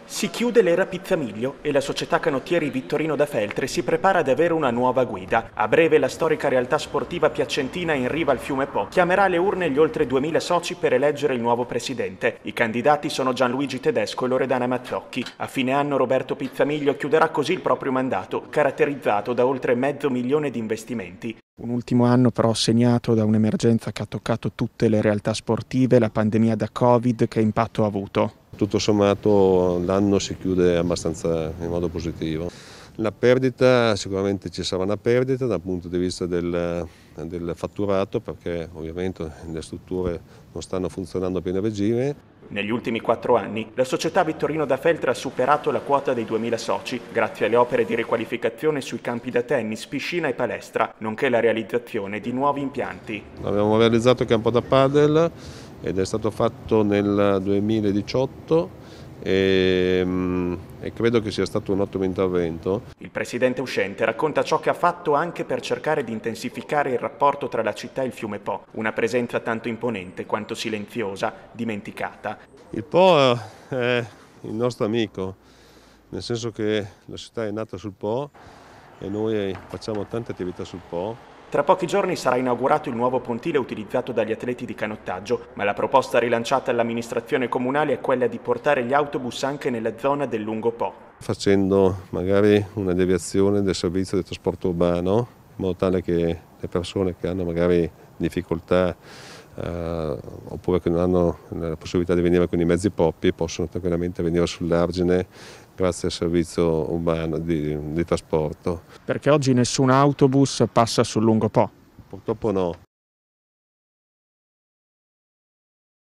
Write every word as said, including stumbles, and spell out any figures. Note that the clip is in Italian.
Si chiude l'era Pizzamiglio e la società canottieri Vittorino da Feltre si prepara ad avere una nuova guida. A breve la storica realtà sportiva piacentina in riva al fiume Po chiamerà alle urne gli oltre duemila soci per eleggere il nuovo presidente. I candidati sono Gianluigi Tedesco e Loredana Mazzocchi. A fine anno Roberto Pizzamiglio chiuderà così il proprio mandato, caratterizzato da oltre mezzo milione di investimenti. Un ultimo anno però segnato da un'emergenza che ha toccato tutte le realtà sportive, la pandemia da Covid, che impatto ha avuto? Tutto sommato l'anno si chiude abbastanza in modo positivo. La perdita, sicuramente ci sarà una perdita dal punto di vista del, del fatturato, perché ovviamente le strutture non stanno funzionando a pieno regime. Negli ultimi quattro anni la società Vittorino da Feltre ha superato la quota dei duemila soci grazie alle opere di riqualificazione sui campi da tennis, piscina e palestra, nonché la realizzazione di nuovi impianti. Abbiamo realizzato il campo da padel ed è stato fatto nel duemiladiciotto e, e credo che sia stato un ottimo intervento. Il presidente uscente racconta ciò che ha fatto anche per cercare di intensificare il rapporto tra la città e il fiume Po, una presenza tanto imponente quanto silenziosa, dimenticata. Il Po è il nostro amico, nel senso che la città è nata sul Po e noi facciamo tante attività sul Po. Tra pochi giorni sarà inaugurato il nuovo pontile utilizzato dagli atleti di canottaggio, ma la proposta rilanciata all'amministrazione comunale è quella di portare gli autobus anche nella zona del lungo Po. Facendo magari una deviazione del servizio di trasporto urbano, in modo tale che le persone che hanno magari difficoltà eh, oppure che non hanno la possibilità di venire con i mezzi propri possono tranquillamente venire sull'argine grazie al servizio urbano di, di trasporto. Perché oggi nessun autobus passa sul lungo Po? Purtroppo no.